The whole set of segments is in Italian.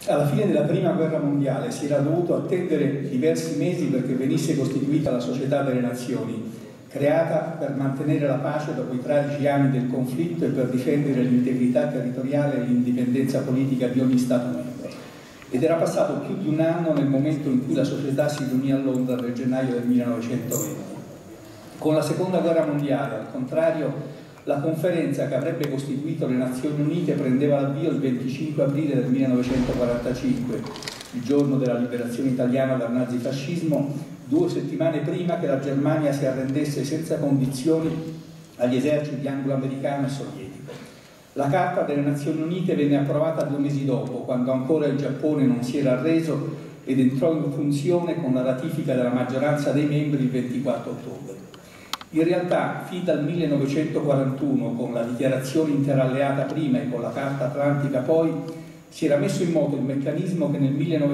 Alla fine della prima guerra mondiale si era dovuto attendere diversi mesi perché venisse costituita la Società delle Nazioni, creata per mantenere la pace dopo i tragici anni del conflitto e per difendere l'integrità territoriale e l'indipendenza politica di ogni Stato membro. Ed era passato più di un anno nel momento in cui la società si riunì a Londra nel gennaio del 1920. Con la Seconda Guerra Mondiale, al contrario, la conferenza che avrebbe costituito le Nazioni Unite prendeva l'avvio il 25 aprile del 1945, il giorno della liberazione italiana dal nazifascismo, 2 settimane prima che la Germania si arrendesse senza condizioni agli eserciti anglo-americano e sovietico. La Carta delle Nazioni Unite venne approvata 2 mesi dopo, quando ancora il Giappone non si era arreso ed entrò in funzione con la ratifica della maggioranza dei membri il 24 ottobre. In realtà, fin dal 1941, con la dichiarazione interalleata prima e con la Carta Atlantica poi, si era messo in moto il meccanismo che nel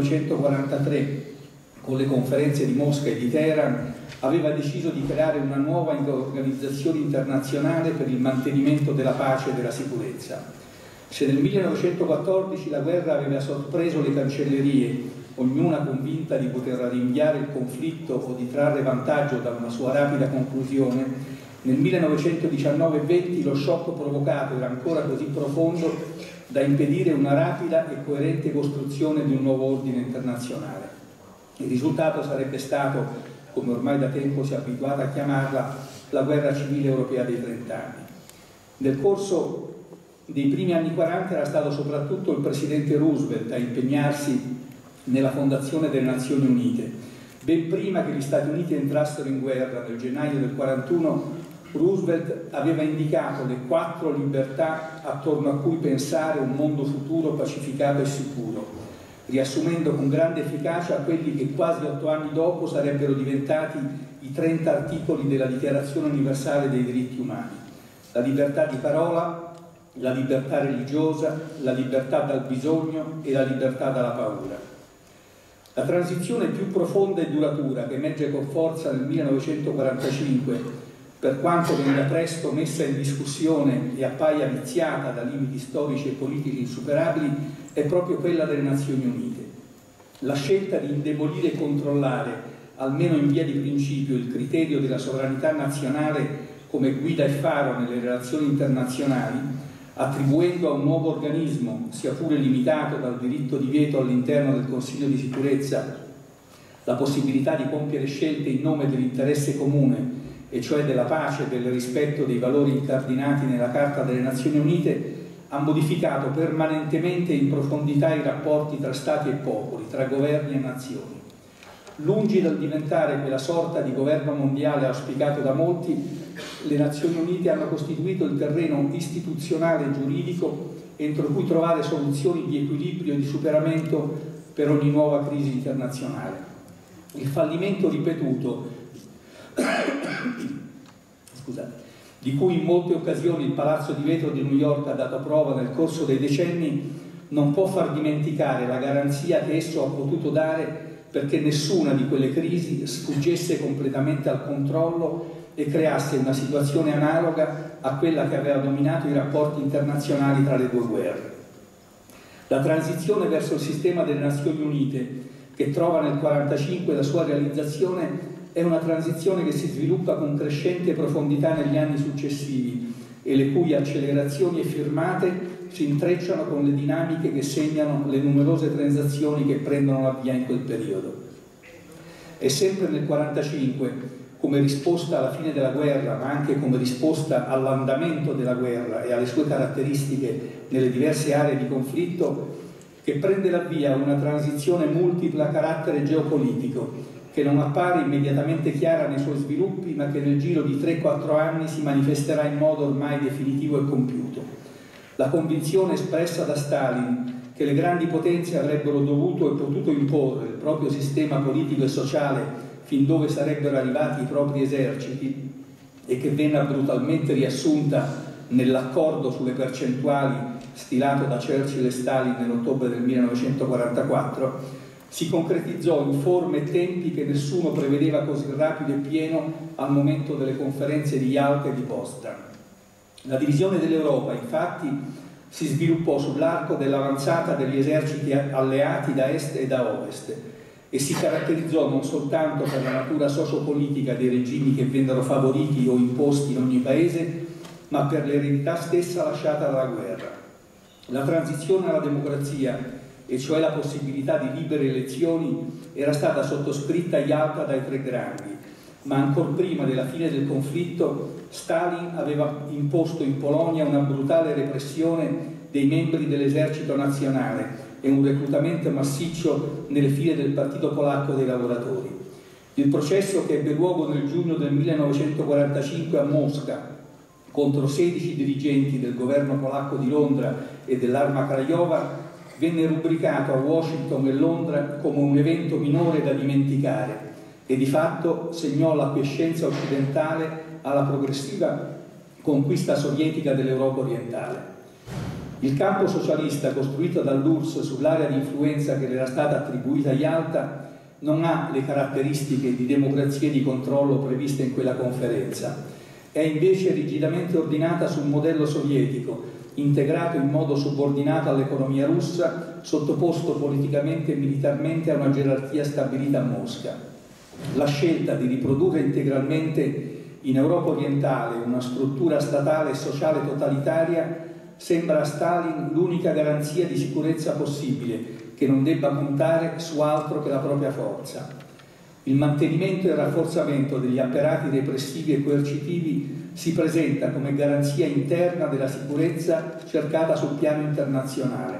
1943, con le conferenze di Mosca e di Teheran, aveva deciso di creare una nuova organizzazione internazionale per il mantenimento della pace e della sicurezza. Se nel 1914 la guerra aveva sorpreso le cancellerie, ognuna convinta di poter rinviare il conflitto o di trarre vantaggio da una sua rapida conclusione, nel 1919-20 lo shock provocato era ancora così profondo da impedire una rapida e coerente costruzione di un nuovo ordine internazionale. Il risultato sarebbe stato, come ormai da tempo si è abituata a chiamarla, la guerra civile europea dei 30 anni. Nel corso dei primi anni 40 era stato soprattutto il presidente Roosevelt a impegnarsi nella fondazione delle Nazioni Unite. Ben prima che gli Stati Uniti entrassero in guerra, nel gennaio del 41, Roosevelt aveva indicato le 4 libertà attorno a cui pensare un mondo futuro pacificato e sicuro, riassumendo con grande efficacia quelli che quasi 8 anni dopo sarebbero diventati i 30 articoli della Dichiarazione Universale dei Diritti Umani: la libertà di parola, la libertà religiosa, la libertà dal bisogno e la libertà dalla paura. La transizione più profonda e duratura, che emerge con forza nel 1945, per quanto venga presto messa in discussione e appaia viziata da limiti storici e politici insuperabili, è proprio quella delle Nazioni Unite. La scelta di indebolire e controllare, almeno in via di principio, il criterio della sovranità nazionale come guida e faro nelle relazioni internazionali, attribuendo a un nuovo organismo, sia pure limitato dal diritto di veto all'interno del Consiglio di sicurezza, la possibilità di compiere scelte in nome dell'interesse comune, e cioè della pace e del rispetto dei valori incardinati nella Carta delle Nazioni Unite, ha modificato permanentemente e in profondità i rapporti tra Stati e popoli, tra governi e nazioni. Lungi dal diventare quella sorta di governo mondiale auspicato da molti, le Nazioni Unite hanno costituito il terreno istituzionale e giuridico entro cui trovare soluzioni di equilibrio e di superamento per ogni nuova crisi internazionale. Il fallimento ripetuto di cui in molte occasioni il Palazzo di Vetro di New York ha dato prova nel corso dei decenni non può far dimenticare la garanzia che esso ha potuto dare perché nessuna di quelle crisi sfuggisse completamente al controllo e creasse una situazione analoga a quella che aveva dominato i rapporti internazionali tra le 2 guerre. La transizione verso il sistema delle Nazioni Unite, che trova nel 1945 la sua realizzazione, è una transizione che si sviluppa con crescente profondità negli anni successivi e le cui accelerazioni e firmate si intrecciano con le dinamiche che segnano le numerose transazioni che prendono la via in quel periodo. È sempre nel 1945, come risposta alla fine della guerra, ma anche come risposta all'andamento della guerra e alle sue caratteristiche nelle diverse aree di conflitto, che prende la via una transizione multipla a carattere geopolitico, che non appare immediatamente chiara nei suoi sviluppi, ma che nel giro di 3-4 anni si manifesterà in modo ormai definitivo e compiuto. La convinzione espressa da Stalin che le grandi potenze avrebbero dovuto e potuto imporre il proprio sistema politico e sociale fin dove sarebbero arrivati i propri eserciti e che venne brutalmente riassunta nell'accordo sulle percentuali stilato da Churchill e Stalin nell'ottobre del 1944, si concretizzò in forme e tempi che nessuno prevedeva così rapido e pieno al momento delle conferenze di Yalta e di Potsdam. La divisione dell'Europa, infatti, si sviluppò sull'arco dell'avanzata degli eserciti alleati da est e da ovest e si caratterizzò non soltanto per la natura sociopolitica dei regimi che vennero favoriti o imposti in ogni paese, ma per l'eredità stessa lasciata dalla guerra. La transizione alla democrazia, e cioè la possibilità di libere elezioni, era stata sottoscritta a Yalta dai tre grandi, ma ancor prima della fine del conflitto Stalin aveva imposto in Polonia una brutale repressione dei membri dell'esercito nazionale e un reclutamento massiccio nelle file del Partito Polacco dei Lavoratori. Il processo, che ebbe luogo nel giugno del 1945 a Mosca contro 16 dirigenti del governo polacco di Londra e dell'Arma Krajowa, venne rubricato a Washington e Londra come un evento minore da dimenticare e di fatto segnò la quiescenza occidentale alla progressiva conquista sovietica dell'Europa orientale. Il campo socialista costruito dall'URSS sull'area di influenza che le era stata attribuita a Yalta non ha le caratteristiche di democrazia e di controllo previste in quella conferenza. È invece rigidamente ordinata sul modello sovietico, integrato in modo subordinato all'economia russa, sottoposto politicamente e militarmente a una gerarchia stabilita a Mosca. La scelta di riprodurre integralmente in Europa orientale una struttura statale e sociale totalitaria sembra a Stalin l'unica garanzia di sicurezza possibile, che non debba contare su altro che la propria forza. Il mantenimento e il rafforzamento degli apparati repressivi e coercitivi si presenta come garanzia interna della sicurezza cercata sul piano internazionale.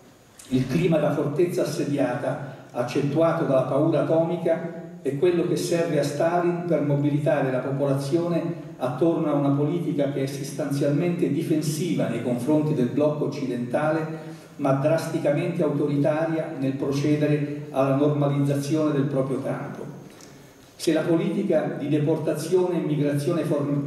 Il clima da fortezza assediata, accentuato dalla paura atomica, è quello che serve a Stalin per mobilitare la popolazione attorno a una politica che è sostanzialmente difensiva nei confronti del blocco occidentale, ma drasticamente autoritaria nel procedere alla normalizzazione del proprio campo. Se la politica di deportazione e migrazione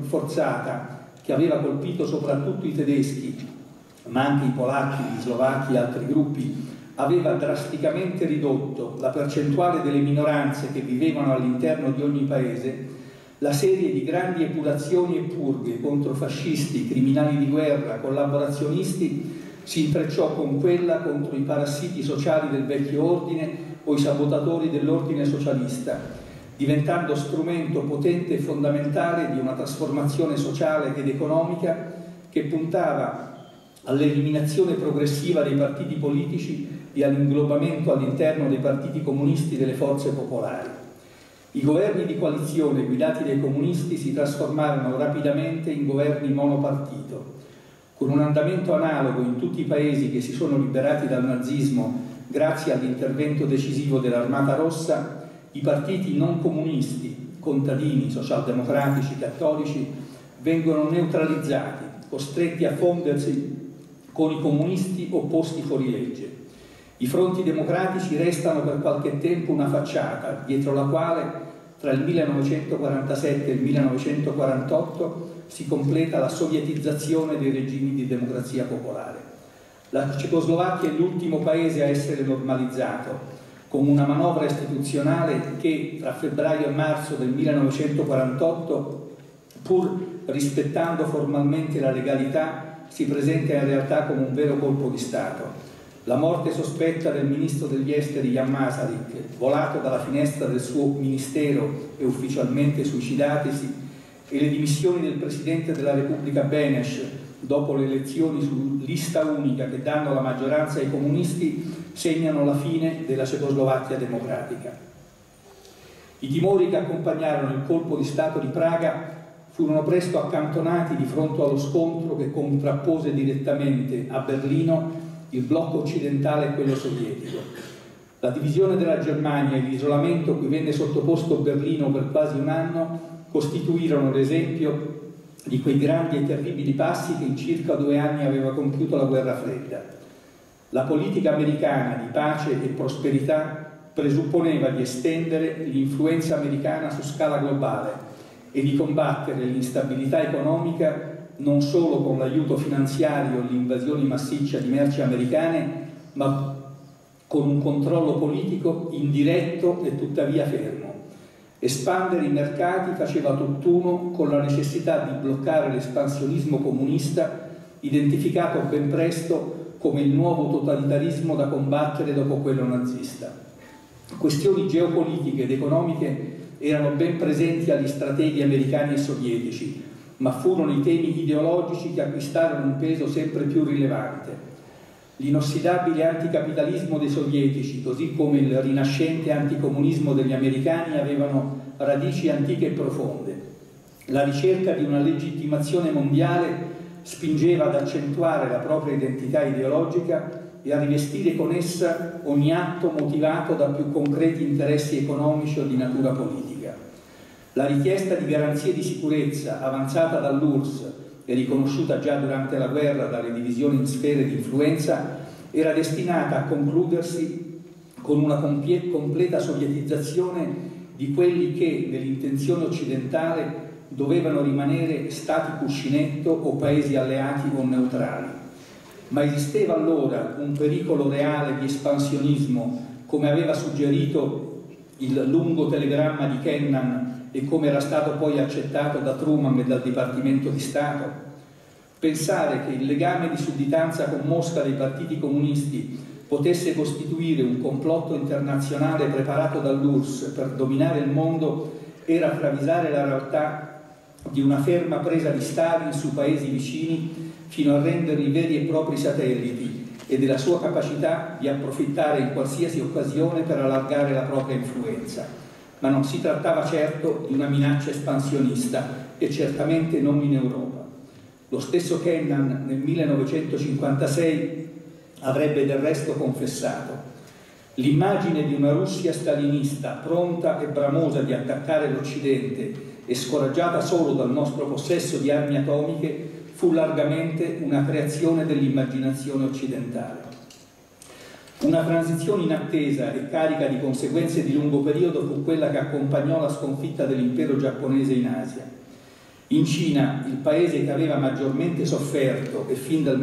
forzata, che aveva colpito soprattutto i tedeschi, ma anche i polacchi, gli slovacchi e altri gruppi, aveva drasticamente ridotto la percentuale delle minoranze che vivevano all'interno di ogni paese, la serie di grandi epurazioni e purghe contro fascisti, criminali di guerra, collaborazionisti si intrecciò con quella contro i parassiti sociali del vecchio ordine o i sabotatori dell'ordine socialista, diventando strumento potente e fondamentale di una trasformazione sociale ed economica che puntava all'eliminazione progressiva dei partiti politici e all'inglobamento all'interno dei partiti comunisti delle forze popolari. I governi di coalizione guidati dai comunisti si trasformarono rapidamente in governi monopartito. Con un andamento analogo in tutti i paesi che si sono liberati dal nazismo grazie all'intervento decisivo dell'Armata Rossa, i partiti non comunisti, contadini, socialdemocratici, cattolici, vengono neutralizzati, costretti a fondersi con i comunisti opposti fuori legge. I fronti democratici restano per qualche tempo una facciata, dietro la quale, tra il 1947 e il 1948, si completa la sovietizzazione dei regimi di democrazia popolare. La Cecoslovacchia è l'ultimo paese a essere normalizzato, con una manovra istituzionale che, tra febbraio e marzo del 1948, pur rispettando formalmente la legalità, si presenta in realtà come un vero colpo di Stato. La morte sospetta del ministro degli esteri Jan Masaryk, volato dalla finestra del suo ministero e ufficialmente suicidatisi, e le dimissioni del presidente della Repubblica Beneš dopo le elezioni su lista unica che danno la maggioranza ai comunisti segnano la fine della Cecoslovacchia democratica. I timori che accompagnarono il colpo di Stato di Praga furono presto accantonati di fronte allo scontro che contrappose direttamente a Berlino il blocco occidentale e quello sovietico. La divisione della Germania e l'isolamento cui venne sottoposto Berlino per quasi un anno costituirono l'esempio di quei grandi e terribili passi che in circa 2 anni aveva compiuto la guerra fredda. La politica americana di pace e prosperità presupponeva di estendere l'influenza americana su scala globale e di combattere l'instabilità economica non solo con l'aiuto finanziario e l'invasione massiccia di merci americane, ma con un controllo politico indiretto e tuttavia fermo. Espandere i mercati faceva tutt'uno con la necessità di bloccare l'espansionismo comunista identificato ben presto come il nuovo totalitarismo da combattere dopo quello nazista. Questioni geopolitiche ed economiche erano ben presenti agli strateghi americani e sovietici, ma furono i temi ideologici che acquistarono un peso sempre più rilevante. L'inossidabile anticapitalismo dei sovietici, così come il rinascente anticomunismo degli americani, avevano radici antiche e profonde. La ricerca di una legittimazione mondiale spingeva ad accentuare la propria identità ideologica e a rivestire con essa ogni atto motivato da più concreti interessi economici o di natura politica. La richiesta di garanzie di sicurezza avanzata dall'URSS e riconosciuta già durante la guerra dalle divisioni in sfere di influenza era destinata a concludersi con una completa sovietizzazione di quelli che, nell'intenzione occidentale, dovevano rimanere stati cuscinetto o paesi alleati o neutrali. Ma esisteva allora un pericolo reale di espansionismo, come aveva suggerito il lungo telegramma di Kennan e come era stato poi accettato da Truman e dal Dipartimento di Stato? Pensare che il legame di sudditanza con Mosca dei partiti comunisti potesse costituire un complotto internazionale preparato dall'URSS per dominare il mondo era travisare la realtà di una ferma presa di Stalin sui paesi vicini fino a renderli veri e propri satelliti e della sua capacità di approfittare in qualsiasi occasione per allargare la propria influenza. Ma non si trattava certo di una minaccia espansionista e certamente non in Europa. Lo stesso Kennan nel 1956 avrebbe del resto confessato: l'immagine di una Russia stalinista pronta e bramosa di attaccare l'Occidente e scoraggiata solo dal nostro possesso di armi atomiche fu largamente una creazione dell'immaginazione occidentale. Una transizione inattesa e carica di conseguenze di lungo periodo fu quella che accompagnò la sconfitta dell'impero giapponese in Asia. In Cina, il paese che aveva maggiormente sofferto e fin dal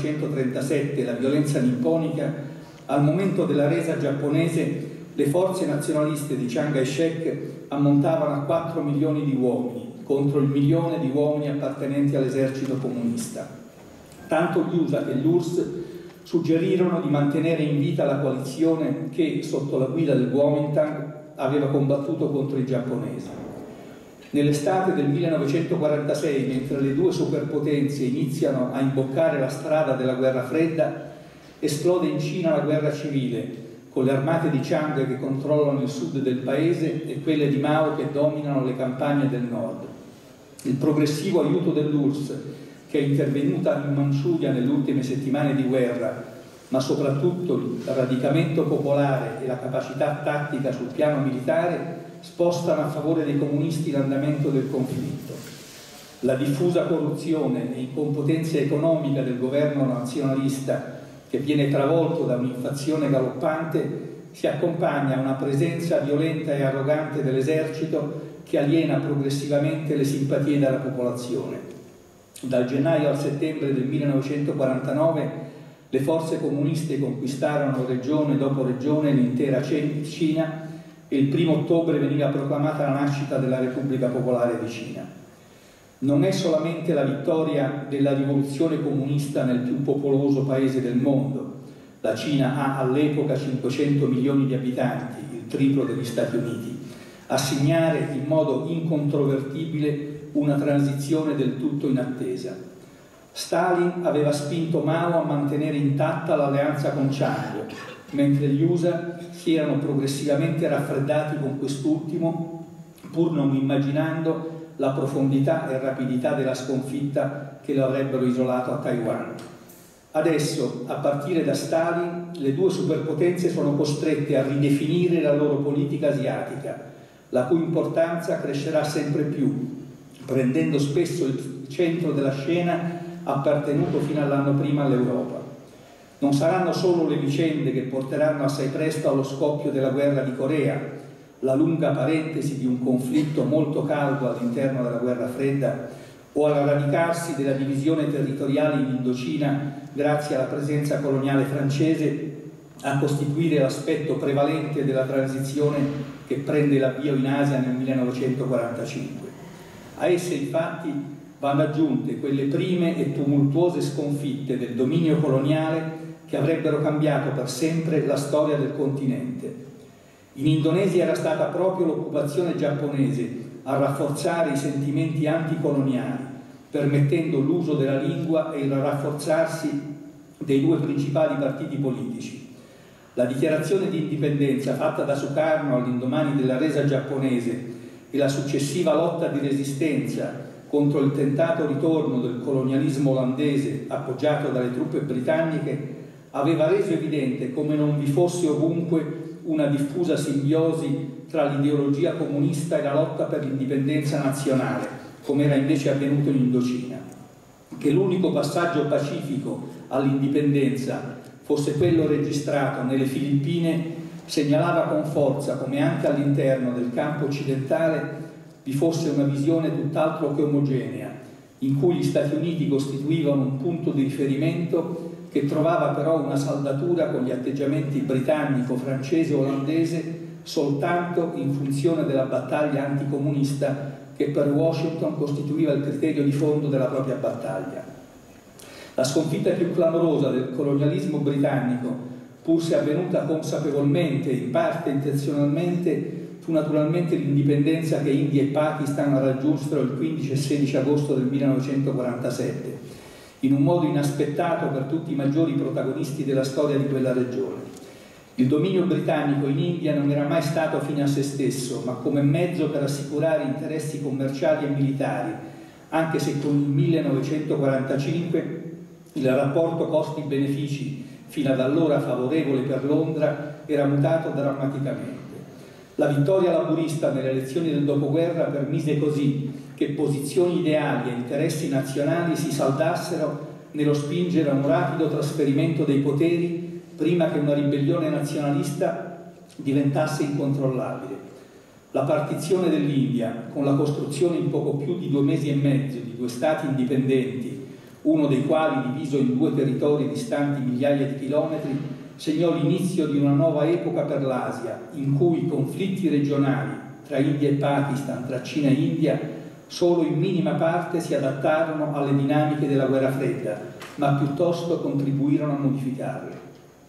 1937 la violenza nipponica, al momento della resa giapponese le forze nazionaliste di Chiang Kai-shek ammontavano a 4 milioni di uomini contro il 1 milione di uomini appartenenti all'esercito comunista. Tanto gli USA che l'URSS suggerirono di mantenere in vita la coalizione che, sotto la guida del Kuomintang, aveva combattuto contro i giapponesi. Nell'estate del 1946, mentre le due superpotenze iniziano a imboccare la strada della guerra fredda, esplode in Cina la guerra civile, con le armate di Chiang che controllano il sud del paese e quelle di Mao che dominano le campagne del nord. Il progressivo aiuto dell'URSS, che è intervenuta in Manciuria nelle ultime settimane di guerra, ma soprattutto il radicamento popolare e la capacità tattica sul piano militare, spostano a favore dei comunisti l'andamento del conflitto. La diffusa corruzione e incompetenza economica del governo nazionalista, che viene travolto da un'inflazione galoppante, si accompagna a una presenza violenta e arrogante dell'esercito che aliena progressivamente le simpatie della popolazione. Dal gennaio al settembre del 1949 le forze comuniste conquistarono regione dopo regione l'intera Cina e il 1° ottobre veniva proclamata la nascita della Repubblica Popolare di Cina. Non è solamente la vittoria della rivoluzione comunista nel più popoloso paese del mondo. La Cina ha all'epoca 500 milioni di abitanti, il triplo degli Stati Uniti, a segnare in modo incontrovertibile una transizione del tutto inattesa. Stalin aveva spinto Mao a mantenere intatta l'alleanza con Chiang, mentre gli USA si erano progressivamente raffreddati con quest'ultimo, pur non immaginando la profondità e rapidità della sconfitta che lo avrebbero isolato a Taiwan. Adesso, a partire da Stalin, le due superpotenze sono costrette a ridefinire la loro politica asiatica, la cui importanza crescerà sempre più, prendendo spesso il centro della scena appartenuto fino all'anno prima all'Europa. Non saranno solo le vicende che porteranno assai presto allo scoppio della guerra di Corea, la lunga parentesi di un conflitto molto caldo all'interno della guerra fredda, o al radicarsi della divisione territoriale in Indocina grazie alla presenza coloniale francese a costituire l'aspetto prevalente della transizione che prende l'avvio in Asia nel 1945. A esse infatti vanno aggiunte quelle prime e tumultuose sconfitte del dominio coloniale che avrebbero cambiato per sempre la storia del continente. In Indonesia era stata proprio l'occupazione giapponese a rafforzare i sentimenti anticoloniali, permettendo l'uso della lingua e il rafforzarsi dei due principali partiti politici. La dichiarazione di indipendenza fatta da Sukarno all'indomani della resa giapponese e la successiva lotta di resistenza contro il tentato ritorno del colonialismo olandese appoggiato dalle truppe britanniche aveva reso evidente come non vi fosse ovunque una diffusa simbiosi tra l'ideologia comunista e la lotta per l'indipendenza nazionale, come era invece avvenuto in Indocina. Che l'unico passaggio pacifico all'indipendenza fosse quello registrato nelle Filippine segnalava con forza come anche all'interno del campo occidentale vi fosse una visione tutt'altro che omogenea, in cui gli Stati Uniti costituivano un punto di riferimento che trovava però una saldatura con gli atteggiamenti britannico, francese e olandese soltanto in funzione della battaglia anticomunista che per Washington costituiva il criterio di fondo della propria battaglia. La sconfitta più clamorosa del colonialismo britannico, pur se avvenuta consapevolmente e in parte intenzionalmente, fu naturalmente l'indipendenza che India e Pakistan raggiunsero il 15 e 16 agosto del 1947, in un modo inaspettato per tutti i maggiori protagonisti della storia di quella regione. Il dominio britannico in India non era mai stato fine a se stesso, ma come mezzo per assicurare interessi commerciali e militari, anche se con il 1945 il rapporto costi-benefici, fino ad allora favorevole per Londra, era mutato drammaticamente. La vittoria laburista nelle elezioni del dopoguerra permise così che posizioni ideali e interessi nazionali si saldassero nello spingere a un rapido trasferimento dei poteri prima che una ribellione nazionalista diventasse incontrollabile. La partizione dell'India, con la costruzione in poco più di 2 mesi e mezzo di 2 stati indipendenti, uno dei quali diviso in 2 territori distanti migliaia di chilometri, segnò l'inizio di una nuova epoca per l'Asia, in cui i conflitti regionali tra India e Pakistan, tra Cina e India, solo in minima parte si adattarono alle dinamiche della guerra fredda, ma piuttosto contribuirono a modificarle.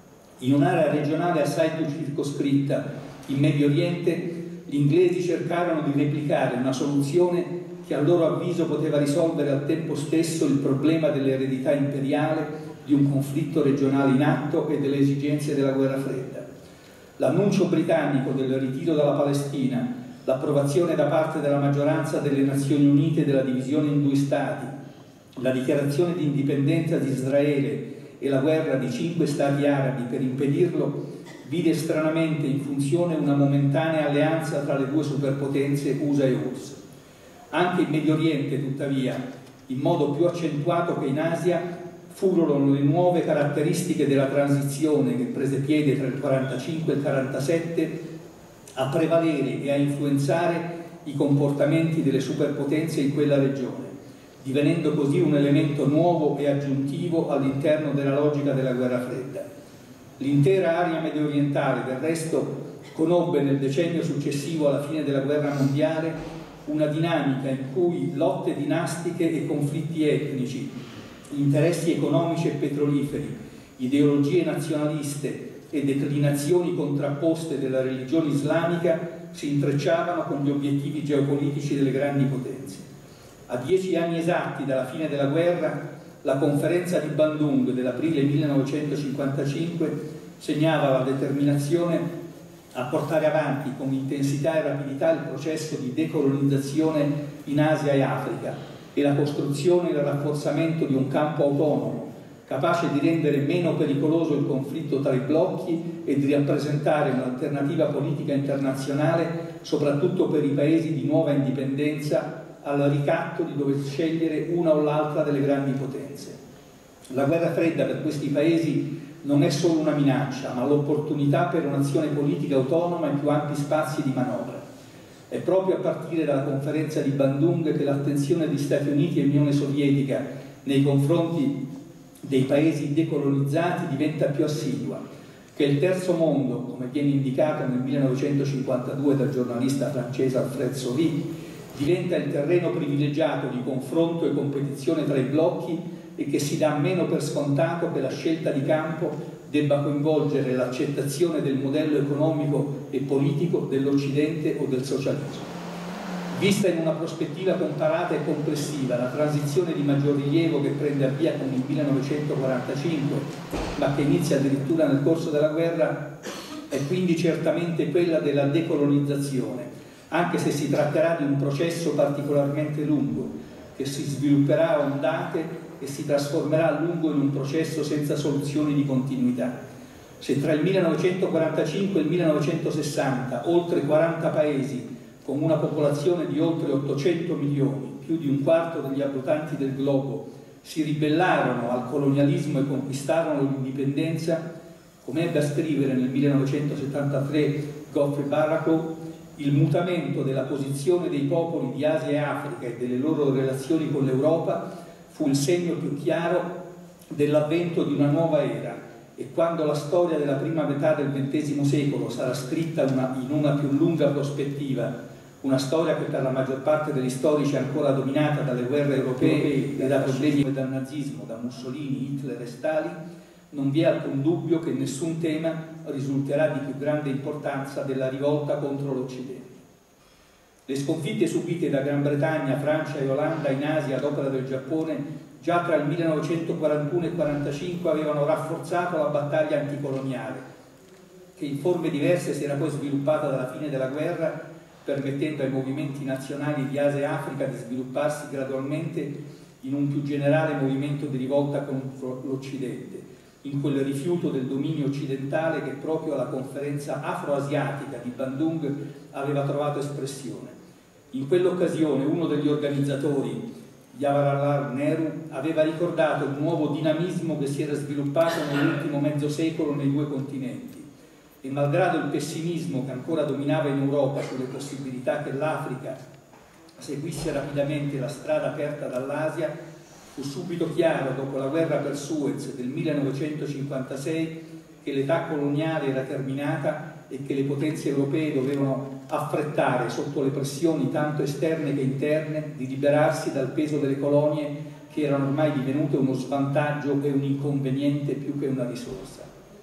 In un'area regionale assai più circoscritta, in Medio Oriente, gli inglesi cercarono di replicare una soluzione che a loro avviso poteva risolvere al tempo stesso il problema dell'eredità imperiale di un conflitto regionale in atto e delle esigenze della guerra fredda. L'annuncio britannico del ritiro dalla Palestina, l'approvazione da parte della maggioranza delle Nazioni Unite della divisione in 2 stati, la dichiarazione di indipendenza di Israele e la guerra di 5 stati arabi per impedirlo, vide stranamente in funzione una momentanea alleanza tra le 2 superpotenze USA e URSS. Anche in Medio Oriente, tuttavia, in modo più accentuato che in Asia, furono le nuove caratteristiche della transizione che prese piede tra il 1945 e il 1947 a prevalere e a influenzare i comportamenti delle superpotenze in quella regione, divenendo così un elemento nuovo e aggiuntivo all'interno della logica della guerra fredda. L'intera area mediorientale, del resto, conobbe nel decennio successivo alla fine della guerra mondiale una dinamica in cui lotte dinastiche e conflitti etnici, interessi economici e petroliferi, ideologie nazionaliste e declinazioni contrapposte della religione islamica si intrecciavano con gli obiettivi geopolitici delle grandi potenze. A 10 anni esatti dalla fine della guerra, la conferenza di Bandung dell'aprile 1955 segnava la determinazione a portare avanti con intensità e rapidità il processo di decolonizzazione in Asia e Africa e la costruzione e il rafforzamento di un campo autonomo, capace di rendere meno pericoloso il conflitto tra i blocchi e di rappresentare un'alternativa politica internazionale, soprattutto per i paesi di nuova indipendenza, al ricatto di dover scegliere una o l'altra delle grandi potenze. La guerra fredda per questi paesi non è solo una minaccia, ma l'opportunità per un'azione politica autonoma in più ampi spazi di manovra. È proprio a partire dalla conferenza di Bandung che l'attenzione di Stati Uniti e Unione Sovietica nei confronti dei paesi decolonizzati diventa più assidua, che il terzo mondo, come viene indicato nel 1952 dal giornalista francese Alfred Sauvy, diventa il terreno privilegiato di confronto e competizione tra i blocchi e che si dà meno per scontato che la scelta di campo debba coinvolgere l'accettazione del modello economico e politico dell'Occidente o del socialismo. Vista in una prospettiva comparata e complessiva, la transizione di maggior rilievo che prende avvio con il 1945, ma che inizia addirittura nel corso della guerra, è quindi certamente quella della decolonizzazione, anche se si tratterà di un processo particolarmente lungo, che si svilupperà a ondate e si trasformerà a lungo in un processo senza soluzioni di continuità. Se tra il 1945 e il 1960 oltre 40 paesi con una popolazione di oltre 800 milioni, più di un quarto degli abitanti del globo, si ribellarono al colonialismo e conquistarono l'indipendenza, come ebbe a scrivere nel 1973 Godfrey Barracow, il mutamento della posizione dei popoli di Asia e Africa e delle loro relazioni con l'Europa fu il segno più chiaro dell'avvento di una nuova era, e quando la storia della prima metà del XX secolo sarà scritta in una più lunga prospettiva, una storia che per la maggior parte degli storici è ancora dominata dalle guerre europee e da problemi e dal nazismo, da Mussolini, Hitler e Stalin, non vi è alcun dubbio che nessun tema risulterà di più grande importanza della rivolta contro l'Occidente. Le sconfitte subite da Gran Bretagna, Francia e Olanda in Asia ad opera del Giappone già tra il 1941 e il 1945 avevano rafforzato la battaglia anticoloniale, che in forme diverse si era poi sviluppata dalla fine della guerra, permettendo ai movimenti nazionali di Asia e Africa di svilupparsi gradualmente in un più generale movimento di rivolta contro l'Occidente, in quel rifiuto del dominio occidentale che proprio alla conferenza afroasiatica di Bandung aveva trovato espressione. In quell'occasione uno degli organizzatori, Jawaharlal Nehru, aveva ricordato il nuovo dinamismo che si era sviluppato nell'ultimo mezzo secolo nei due continenti e malgrado il pessimismo che ancora dominava in Europa sulle possibilità che l'Africa seguisse rapidamente la strada aperta dall'Asia, fu subito chiaro dopo la guerra per Suez del 1956 che l'età coloniale era terminata e che le potenze europee dovevano affrettare, sotto le pressioni tanto esterne che interne, di liberarsi dal peso delle colonie che erano ormai divenute uno svantaggio e un inconveniente più che una risorsa.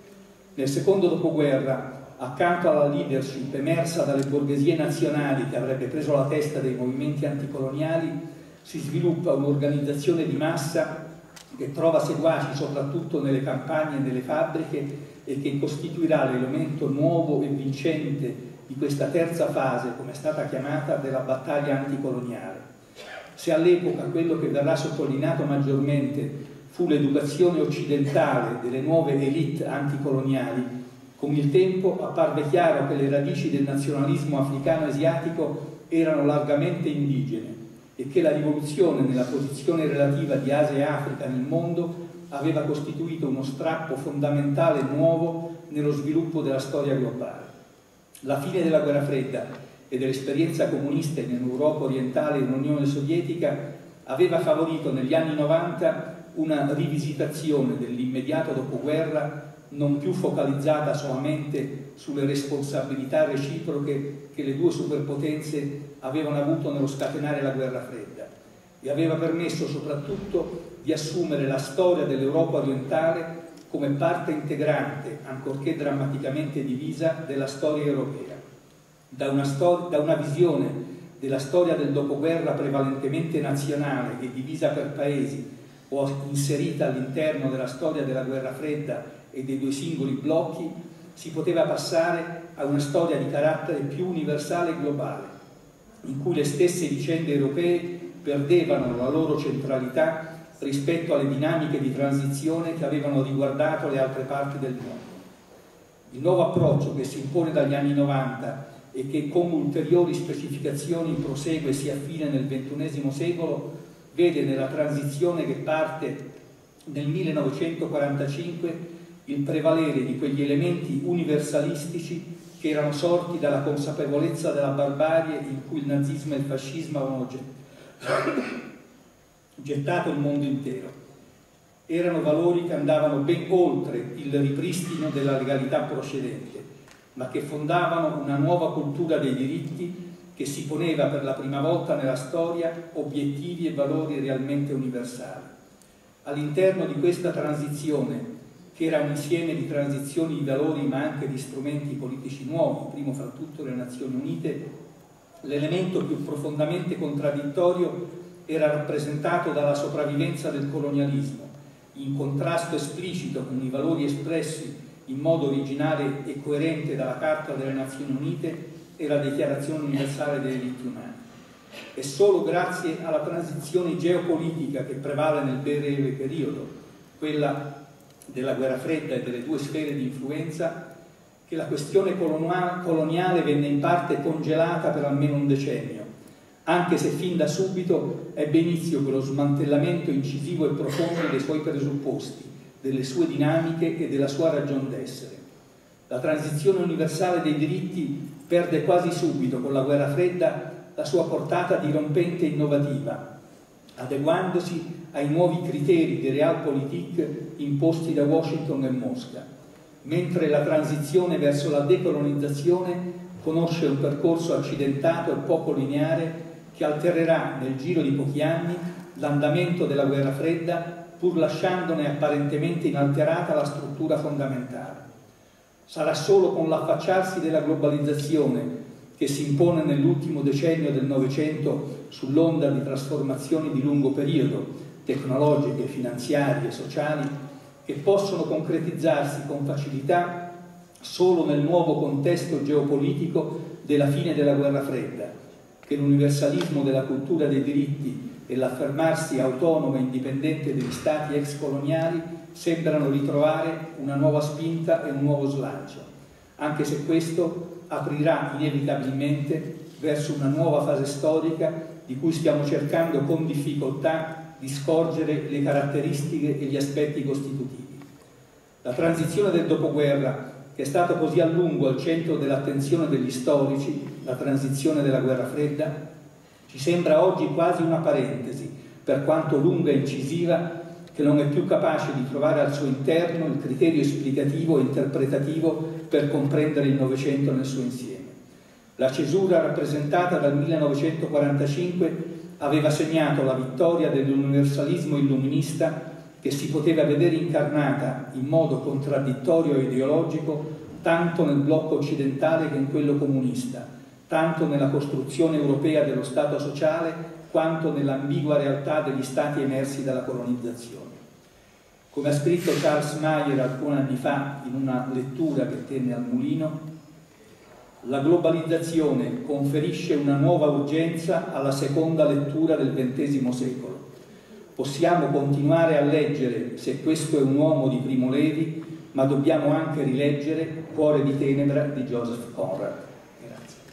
Nel secondo dopoguerra, accanto alla leadership emersa dalle borghesie nazionali che avrebbe preso la testa dei movimenti anticoloniali, si sviluppa un'organizzazione di massa che trova seguaci soprattutto nelle campagne e nelle fabbriche e che costituirà l'elemento nuovo e vincente di questa terza fase, come è stata chiamata, della battaglia anticoloniale. Se all'epoca quello che verrà sottolineato maggiormente fu l'educazione occidentale delle nuove elite anticoloniali, con il tempo apparve chiaro che le radici del nazionalismo africano-asiatico erano largamente indigene e che la rivoluzione nella posizione relativa di Asia e Africa nel mondo aveva costituito uno strappo fondamentale nuovo nello sviluppo della storia globale. La fine della guerra fredda e dell'esperienza comunista in Europa orientale e in Unione Sovietica aveva favorito negli anni 90 una rivisitazione dell'immediato dopoguerra non più focalizzata solamente sulle responsabilità reciproche che le due superpotenze avevano avuto nello scatenare la guerra fredda e aveva permesso soprattutto di assumere la storia dell'Europa orientale come parte integrante, ancorché drammaticamente divisa, della storia europea. Da una visione della storia del dopoguerra prevalentemente nazionale e divisa per paesi o inserita all'interno della storia della guerra fredda e dei due singoli blocchi, si poteva passare a una storia di carattere più universale e globale, in cui le stesse vicende europee perdevano la loro centralità rispetto alle dinamiche di transizione che avevano riguardato le altre parti del mondo. Il nuovo approccio che si impone dagli anni 90 e che con ulteriori specificazioni prosegue e si affina nel XXI secolo vede nella transizione che parte nel 1945 il prevalere di quegli elementi universalistici che erano sorti dalla consapevolezza della barbarie in cui il nazismo e il fascismo avevano gettato il mondo intero. Erano valori che andavano ben oltre il ripristino della legalità procedente, ma che fondavano una nuova cultura dei diritti che si poneva per la prima volta nella storia obiettivi e valori realmente universali. All'interno di questa transizione, che era un insieme di transizioni di valori ma anche di strumenti politici nuovi, primo fra tutto le Nazioni Unite, l'elemento più profondamente contraddittorio era rappresentato dalla sopravvivenza del colonialismo, in contrasto esplicito con i valori espressi in modo originale e coerente dalla Carta delle Nazioni Unite e la Dichiarazione Universale dei Diritti Umani. È solo grazie alla transizione geopolitica che prevale nel breve periodo, quella della guerra fredda e delle due sfere di influenza, che la questione coloniale venne in parte congelata per almeno un decennio, anche se fin da subito ebbe inizio quello smantellamento incisivo e profondo dei suoi presupposti, delle sue dinamiche e della sua ragion d'essere. La transizione universale dei diritti perde quasi subito con la guerra fredda la sua portata dirompente e innovativa, adeguandosi ai nuovi criteri di realpolitik imposti da Washington e Mosca, mentre la transizione verso la decolonizzazione conosce un percorso accidentato e poco lineare che altererà nel giro di pochi anni l'andamento della guerra fredda, pur lasciandone apparentemente inalterata la struttura fondamentale. Sarà solo con l'affacciarsi della globalizzazione che si impone nell'ultimo decennio del Novecento sull'onda di trasformazioni di lungo periodo, tecnologiche, finanziarie, sociali, che possono concretizzarsi con facilità solo nel nuovo contesto geopolitico della fine della guerra fredda, che l'universalismo della cultura dei diritti e l'affermarsi autonomo e indipendente degli stati ex coloniali sembrano ritrovare una nuova spinta e un nuovo slancio, anche se questo aprirà inevitabilmente verso una nuova fase storica di cui stiamo cercando con difficoltà di scorgere le caratteristiche e gli aspetti costitutivi. La transizione del dopoguerra, che è stato così a lungo al centro dell'attenzione degli storici, la transizione della guerra fredda, ci sembra oggi quasi una parentesi, per quanto lunga e incisiva, che non è più capace di trovare al suo interno il criterio esplicativo e interpretativo per comprendere il Novecento nel suo insieme. La cesura rappresentata dal 1945 aveva segnato la vittoria dell'universalismo illuminista che si poteva vedere incarnata in modo contraddittorio e ideologico tanto nel blocco occidentale che in quello comunista, tanto nella costruzione europea dello Stato sociale quanto nell'ambigua realtà degli stati emersi dalla colonizzazione. Come ha scritto Charles Maier alcuni anni fa in una lettura che tenne al Mulino, la globalizzazione conferisce una nuova urgenza alla seconda lettura del XX secolo. Possiamo continuare a leggere Se questo è un uomo di Primo Levi, ma dobbiamo anche rileggere Cuore di tenebra di Joseph Conrad. Grazie.